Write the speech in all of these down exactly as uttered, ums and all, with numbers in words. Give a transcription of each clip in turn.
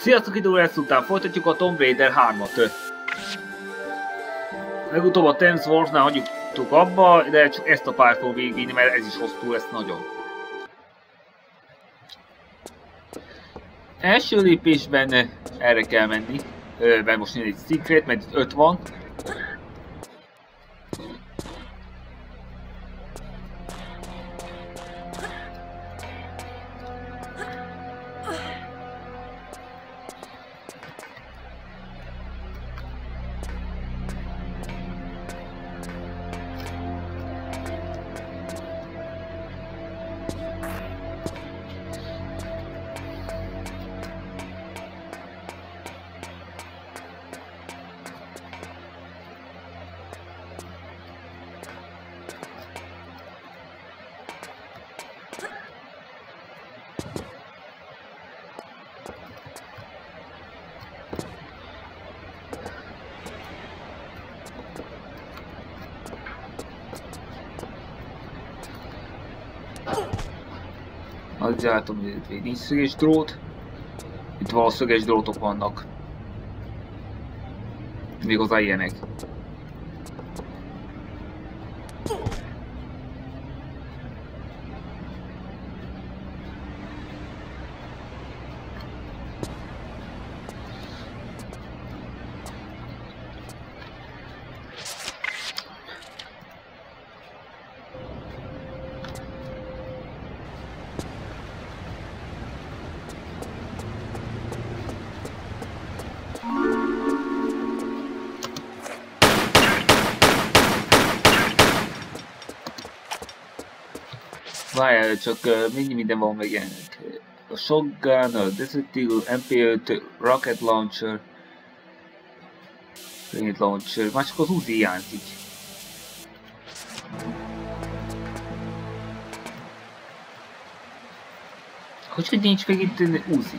Sziasztok, idő lesz után folytatjuk a Tomb Raider hármat. Legutóbb a Thamesworth-nál hagyjuk abba, de csak ezt a pályát fogom végigvinni, mert ez is hosszú lesz nagyon. Első lépésben erre kell menni, mert most négy egy secret, mert itt öt van. Azt látom, hogy itt nincs szöges drót. Itt valószínűleg drótok vannak. Méghozzá ilyenek. Várjál, csak uh, mennyi minden van megjelenik. A shotgun, a Desert Eagle, em pé öt, rocket launcher, grenade launcher, már csak az Uzi hiányzik. Hogy hogy nincs még itt Uzi?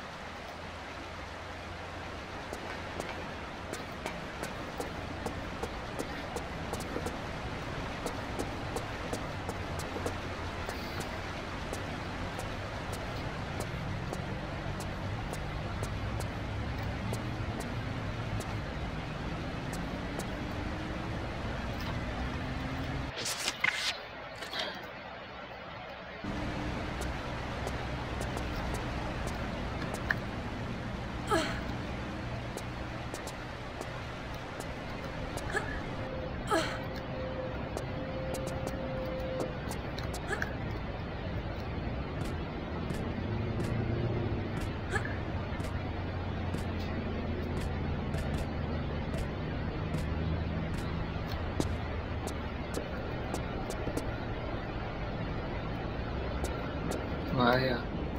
Várjál.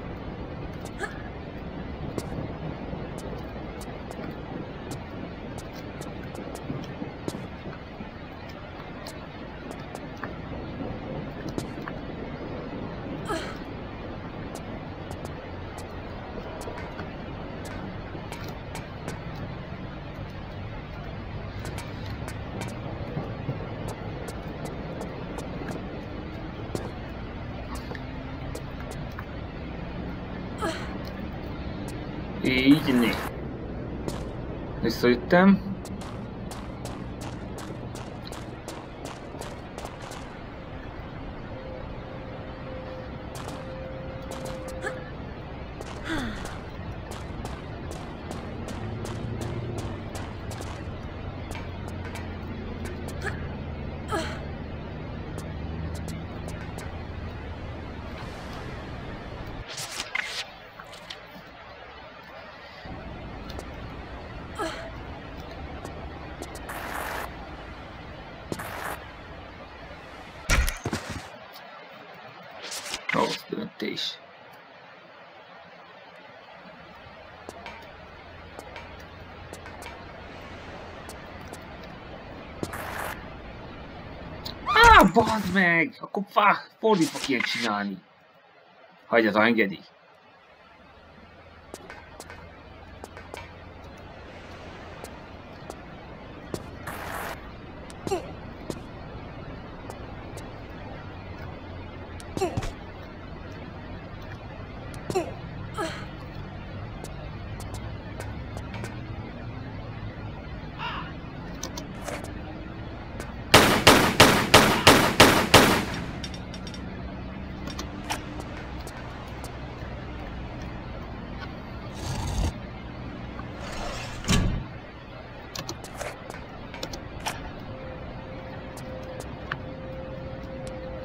Így né. Visszajöttem. Rossz döntés. Á, bazd meg! Akkor fá, fordítva kéne csinálni. Hagyj az engedi.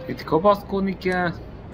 Itt kapaszkodni kell.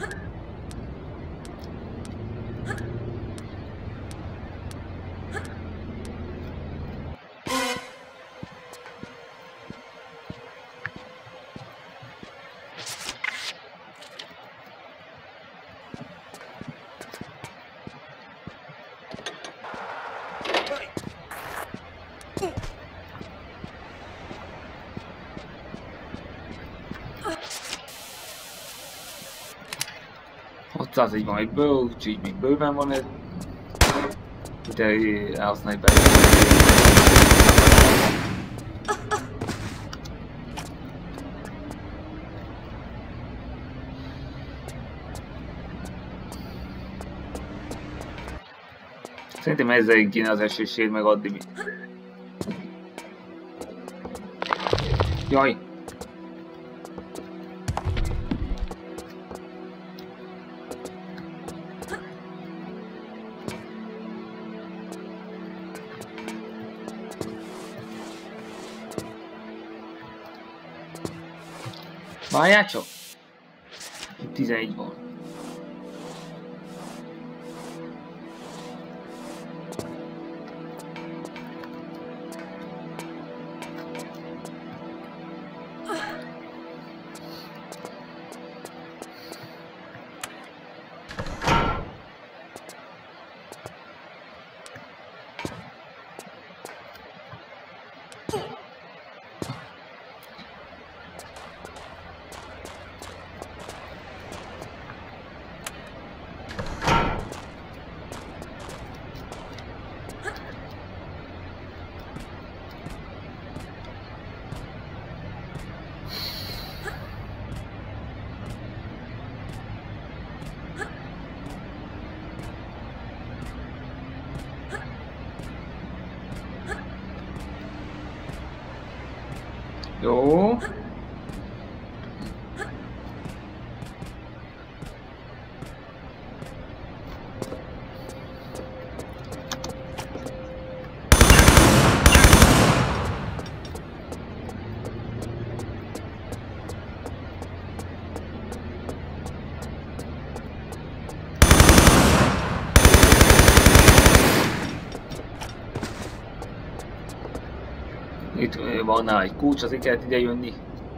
hatszázegy van egyből, úgyhogy még bőven van ez. De elhasználjuk be. Szerintem ezzel kéne az esősét megadni mi. Jaj! Várjál csak! tizenegy van. Jó. Itt van nála egy kulcs, azért kellett ide jönni.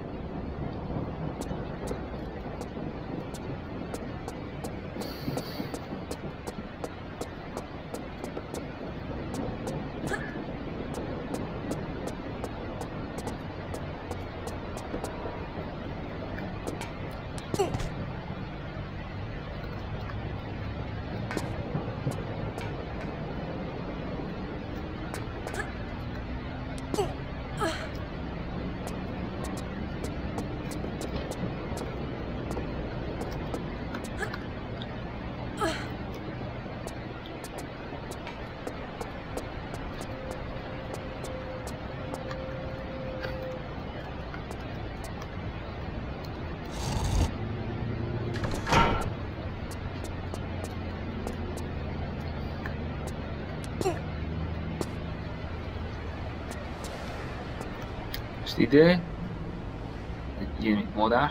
Most ide. Ilyen, mint modár.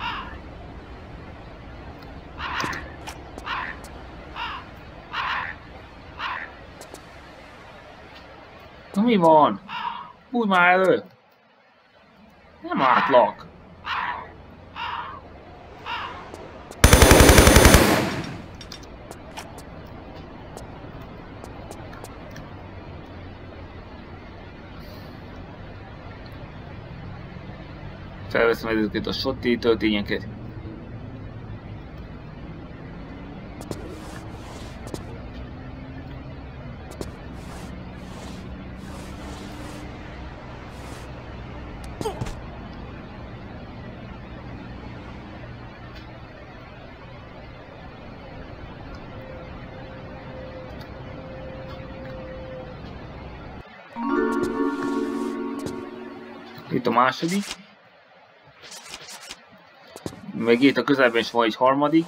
Na mi van? Bújj már elő! Nem átlak! Felveszem ezeket a sotti töltényeket. Itt a második. Meg itt a közelben is van egy harmadik.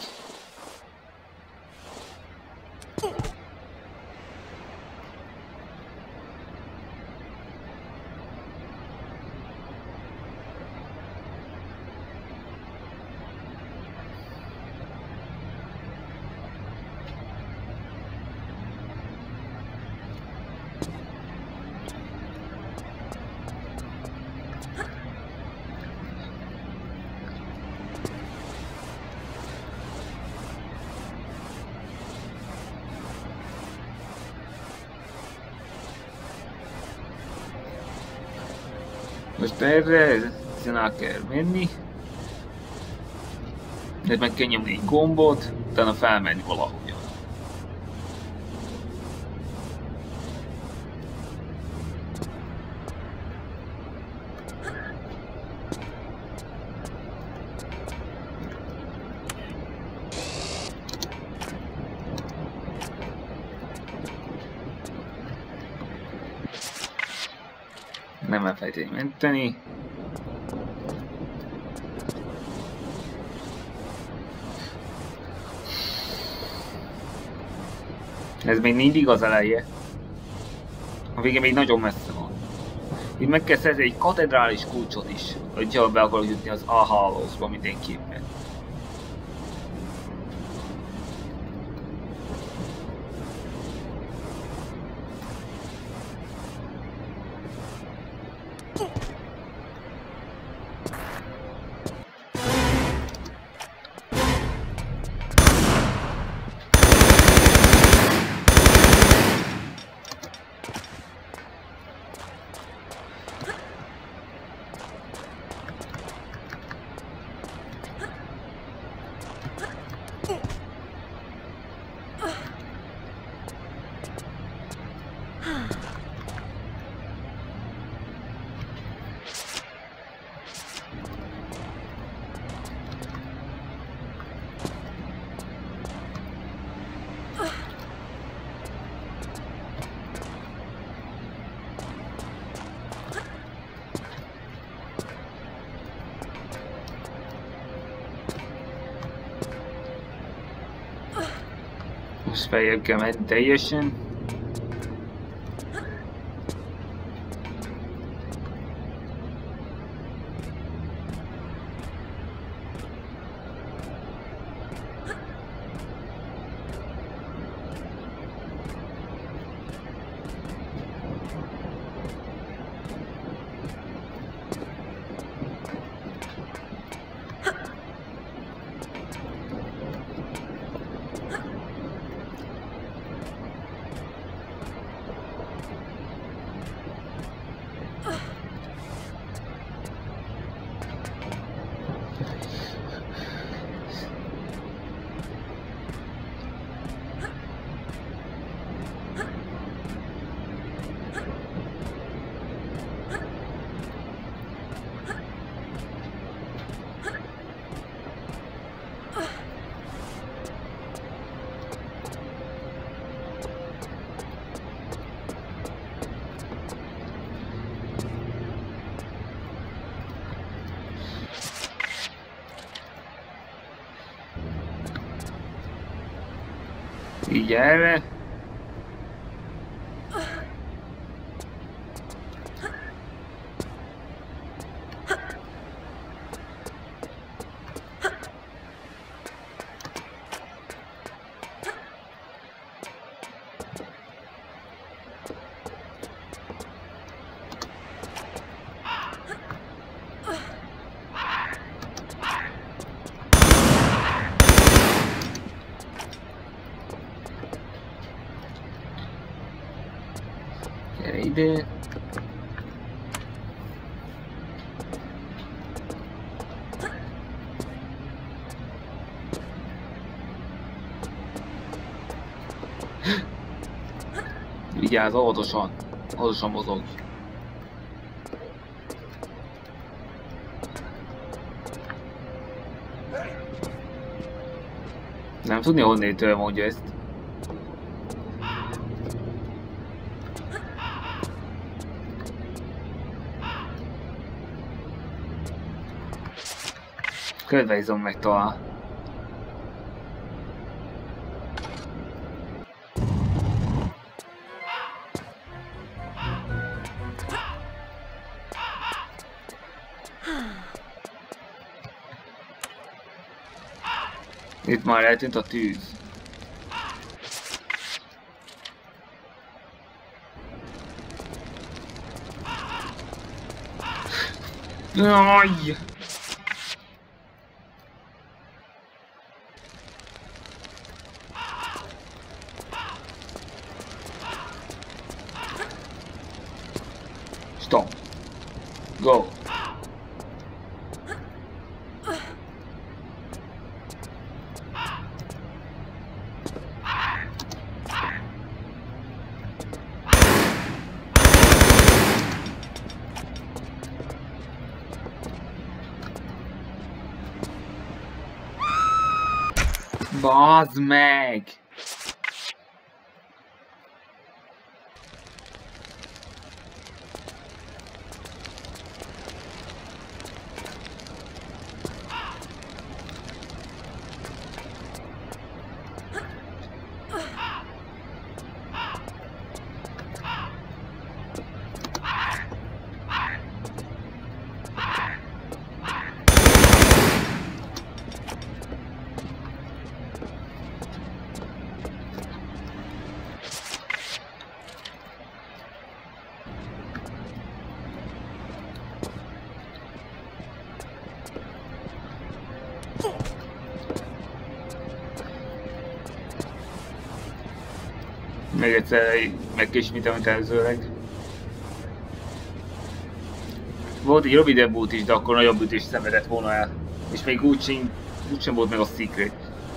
Most erre rá kell menni. De meg kell nyomni egy gombot, utána felmenni valahogyan. Nem elfelejteni menteni. Ez még mindig az eleje. A vége még nagyon messze van. Itt meg kell szerzni egy katedrális kulcsot is, hogyha be akarok jutni az A-hálózba mindenképpen. Most feljebb kell menni teljesen. Így erre. Ide. Vigyázz, óvatosan, óvatosan mozog. Nem tudni, honnétől mondja ezt. Körbeizom meg talán. Itt már eltűnt a tűz. Jaj! Stop. Go! Bazd meg! Még egyszer megkismétem, mint előzőleg. Volt egy rövidebb út is, de akkor nagyobb ütést szenvedett volna el. És még úgysem, úgysem volt meg a secret.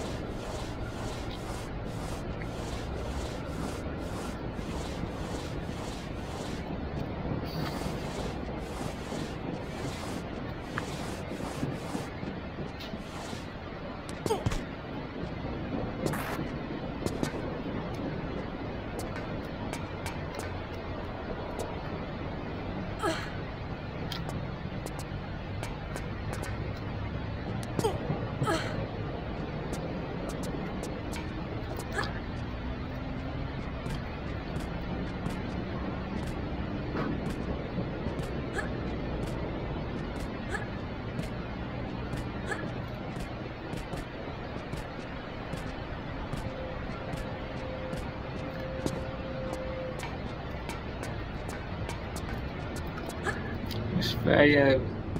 És feljebb.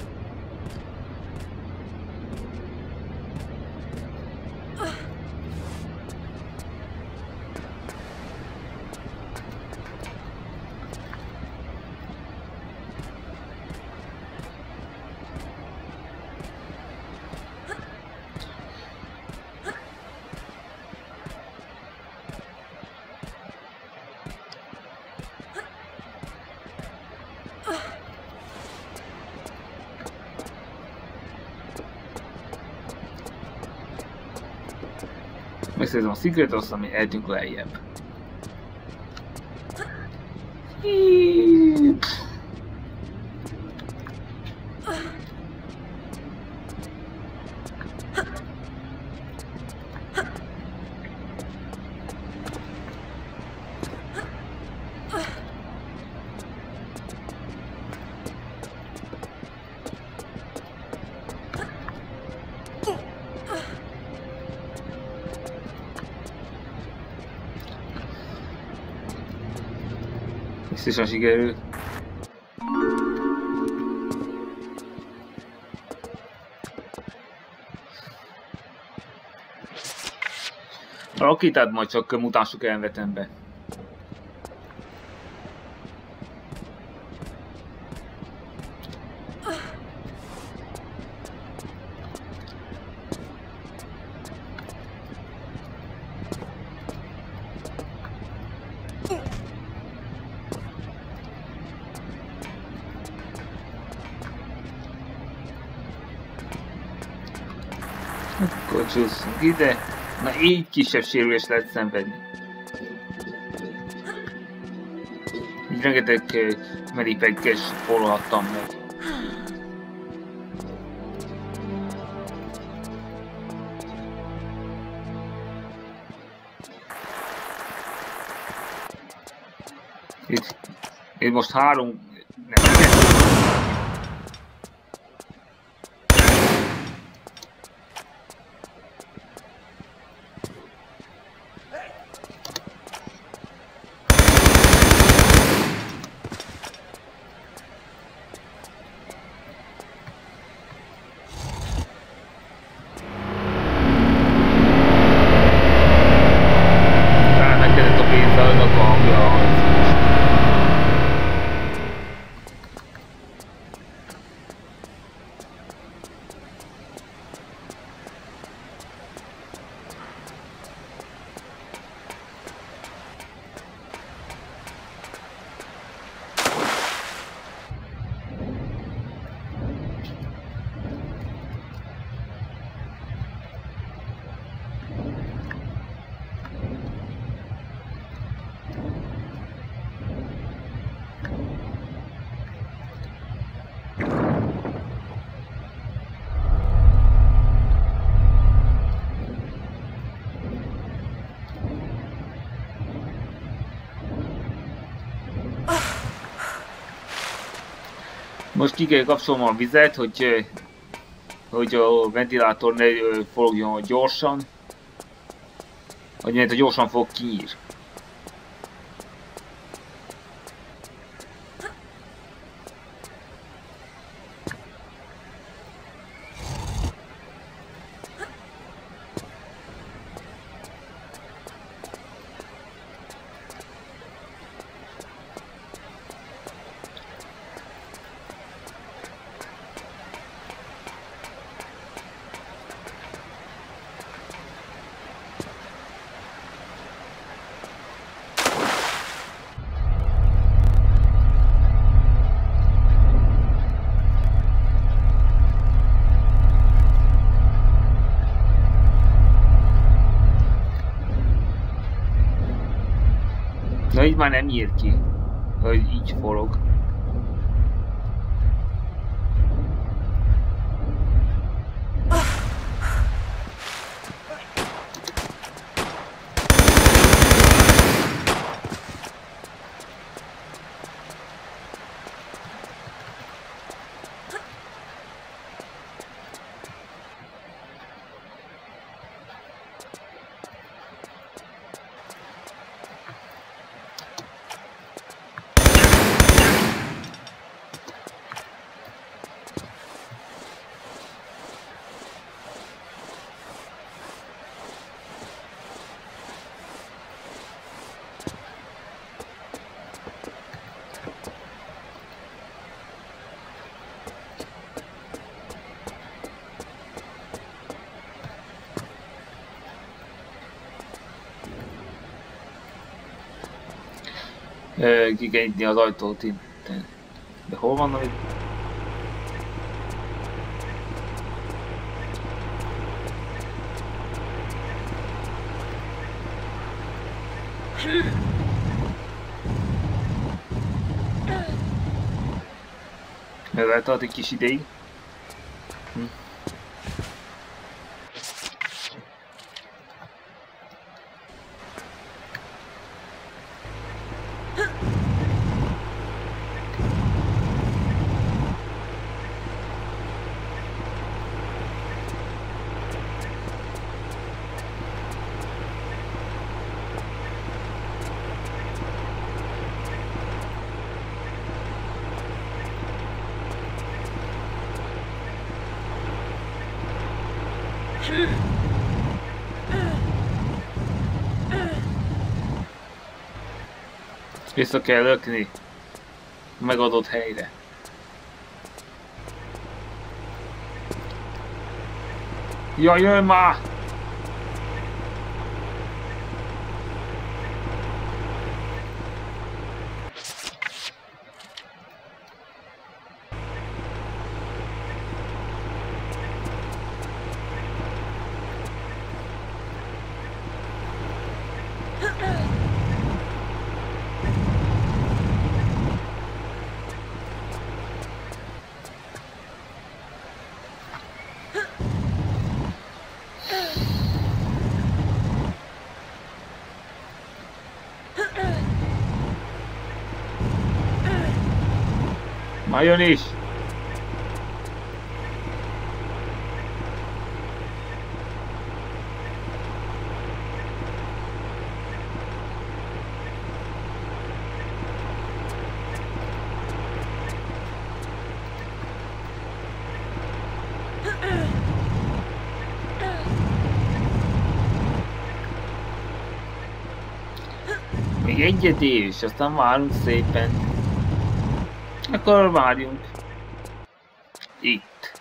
Megszerzem a secret, aztán mi eltűnk lejjebb. Biztosan sikerült. A rakétát majd csak mutánsok elvetem be. Akkor csúszunk ide. Na így kisebb sérülést lehet szenvedni. Így rengeteg medipekkel spórolhattam meg. Itt, itt most három... Nem, Most ki kell kapcsolnom a vizet, hogy, hogy a ventilátor ne forogjon gyorsan. Hogy mert gyorsan fog kinyír. Na így már nem ír ki, hogy így forog. Ki kell nyitni az ajtót itt. De hol van, hogy... Ez eltart egy kis ideig. Hm. Vissza kell lökni megadott helyre. Ja, jön már! Már jön is! Még egyet és aztán várunk szépen. Akkor várjunk. Itt.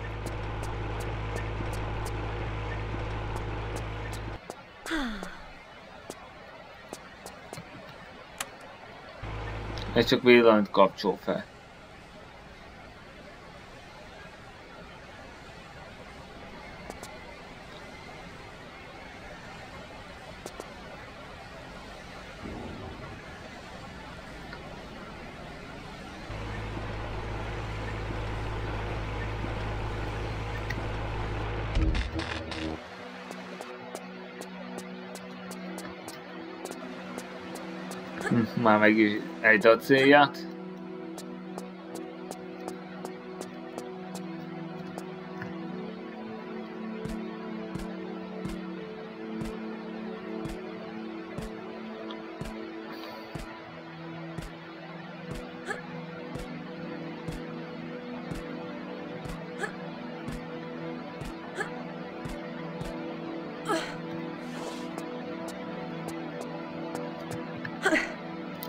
Ez csak villanyt kapcsol fel. Már meg is ejt a célját.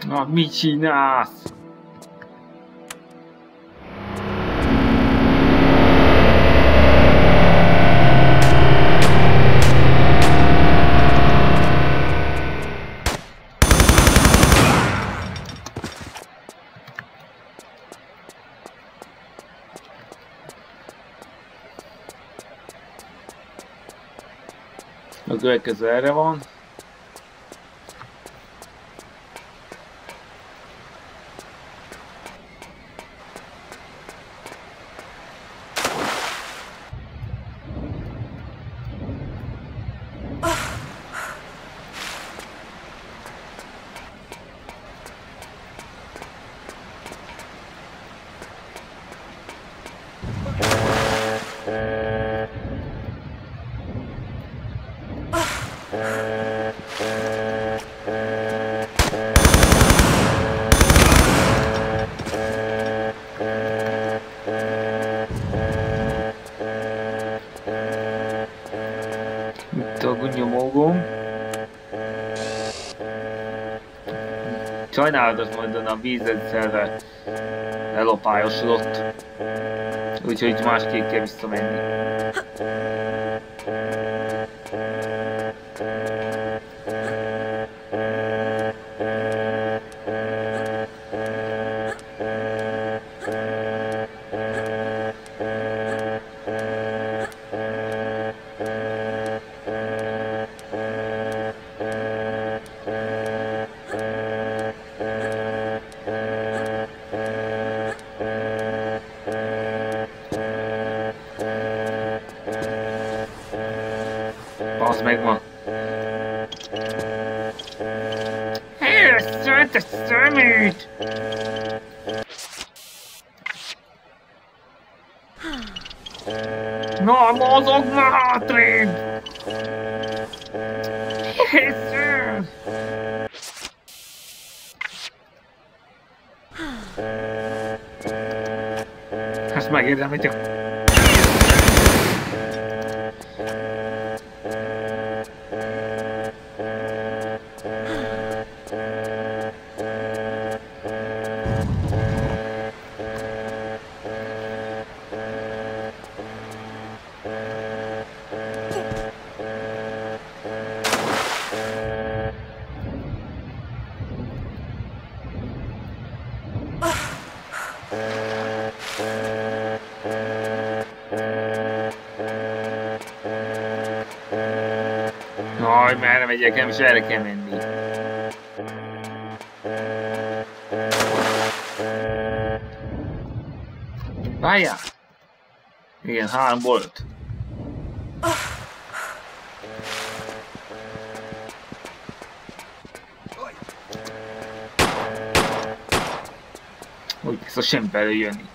Na, mit csinálsz? A következő erre van. Sajnálatos módon a vízrendszerre elopályosodott, úgyhogy másképp kell visszamenni. Az megvan. Hé, szent a szemét! Na, mozog már hátrébb! Jézus! Ezt megérdemlítik. Jaj, merre megyek, nem is erre kell menni. Várjál! Igen, három volt. Úgy biztos sem belőjönni.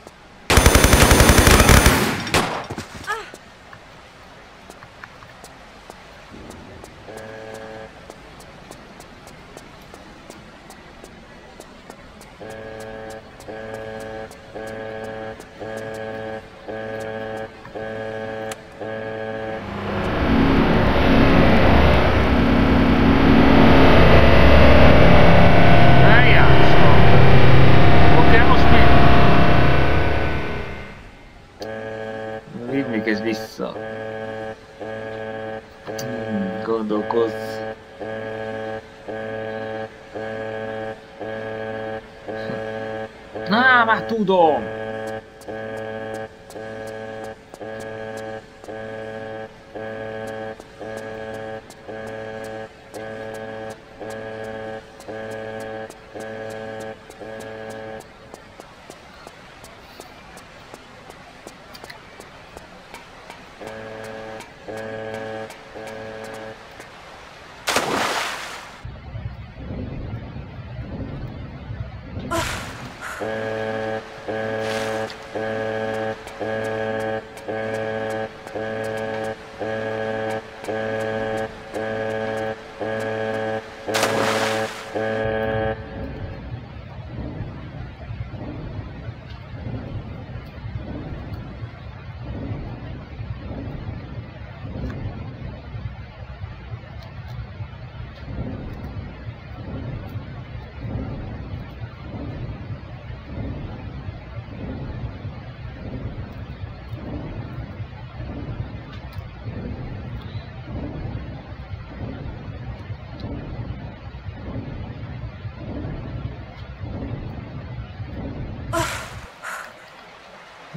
Vissza. Hmm, gondolkozz. Na, már tudom!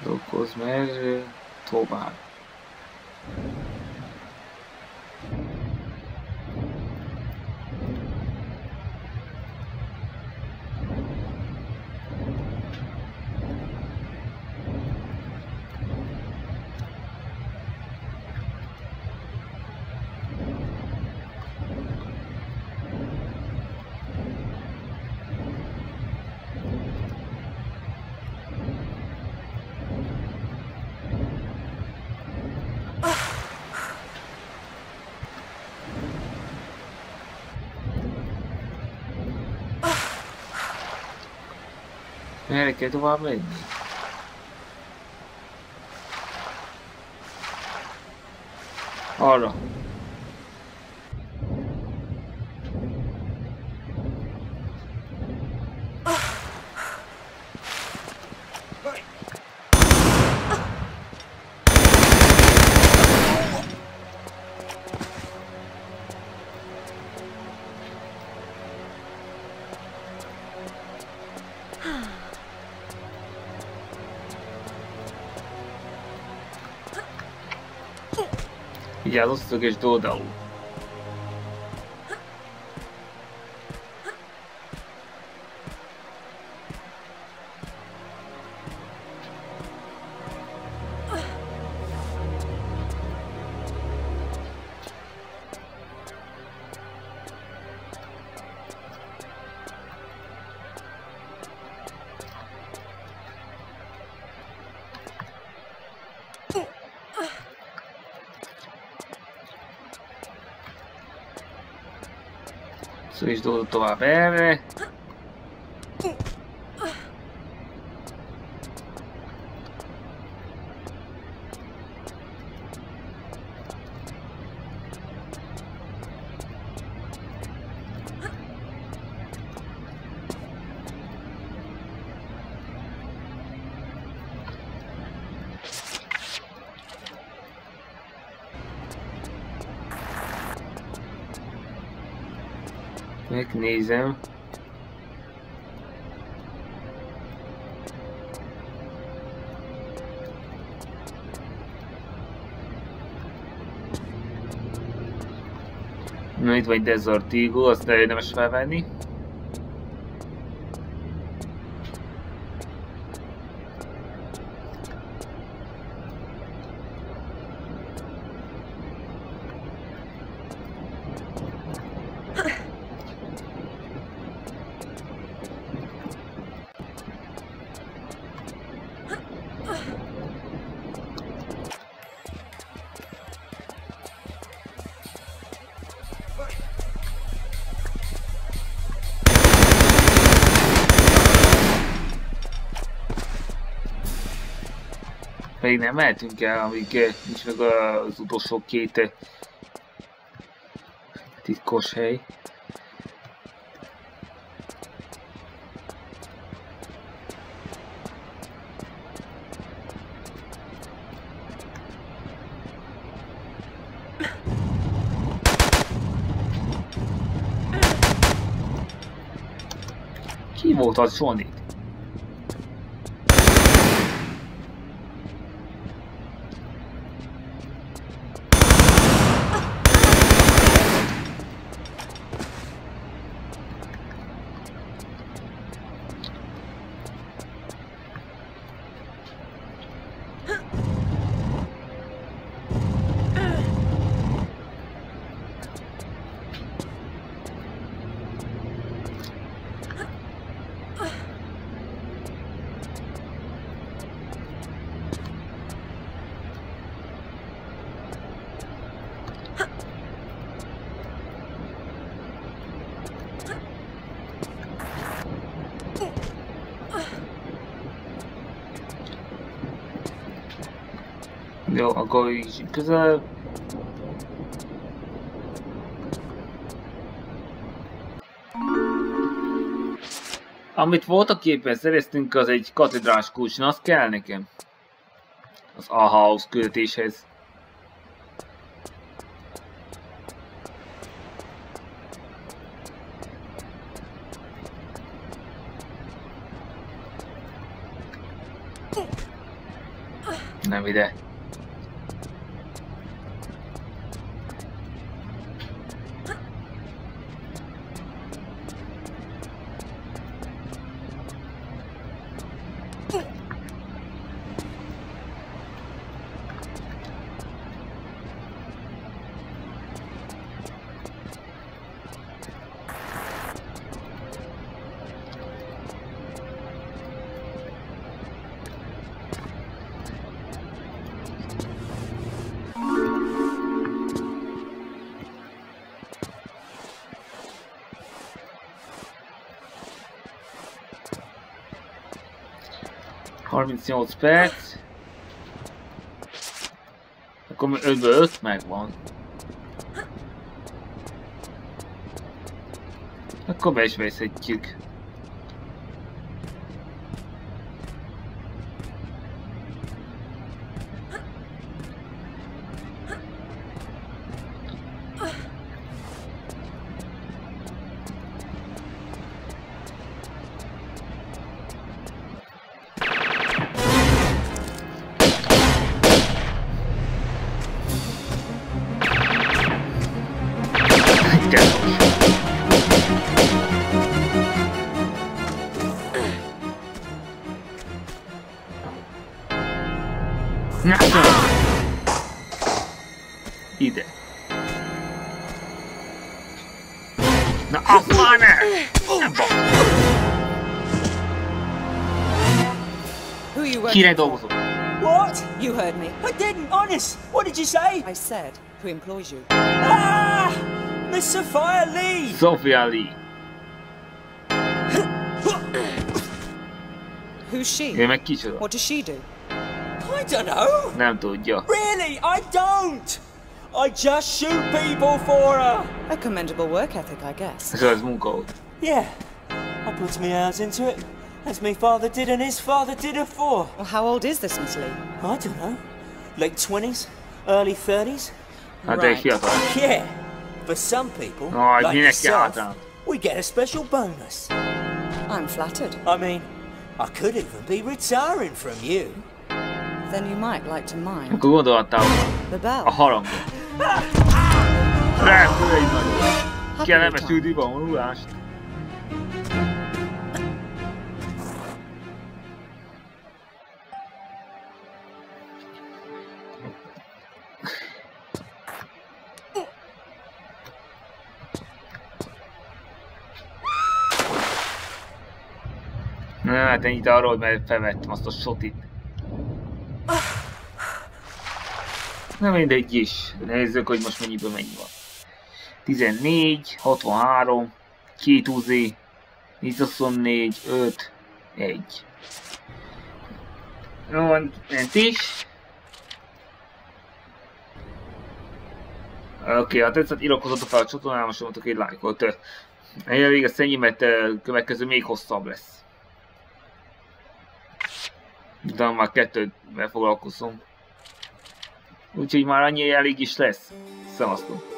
Dolgozz meg tovább. Merre kell tovább menni? Arra. Vigyázz, és oldalú. És dolgozott tovább erre. Megnézem. Na itt van egy Desert Eagle, azt érdemes felvenni. Pedig nem mehetünk el, amíg nincs meg az utolsó két titkos hely. Ki volt az Sonic? Jó, akkor így közel. Amit voltak éppen szereztünk, az egy katedrás kulcs, na az kell nekem. Az A-House küldetéshez. Nem ide. harmincnyolc perc. Akkor ötből öt megvan. Akkor be is vészhetjük. Ide. Na azt már ne! Nem bak! Kire dolgozok? What? You heard me. I didn't, honest. What did you say? I said, who employs you? Ah! Miss Sophia Lee! Sophia Lee. Who's she? Ő meg kicsoda? What does she do? I don't know. Nem tudja. Really, I don't. I just shoot people for her. A commendable work ethic, I guess. Ez az munka volt. Yeah, I put me hours into it, as my father did and his father did it for. Well, how old is this Miss Lee? I don't know. Late twenties, early thirties. Hát egy fiatal. Yeah, for some people, Aj, like minek kell yourself, hátrán? we get a special bonus. I'm flattered. I mean, I could even be retiring from you. Then you might like to mind. Akkor gondolhattál The bell. a harangon. Repül egy nagyon. Happy Kellemes return. üdiban vonulást. Na hát ennyit arról, mert felvettem azt a shotit. Na mindegy is. Nézzük, hogy most mennyiből mennyi van. tizennégy, hatvanhárom, két Uzi, huszonnégy, öt, egy. Jó, ment is. Oké, okay, ha tetszett, iratkozzatok fel a csatornámra, és mondtok egy lájkot. Elég ezt ennyi, mert következő még hosszabb lesz. De már kettővel foglalkozom. Úgyhogy már annyi elég is lesz. Szevasztok!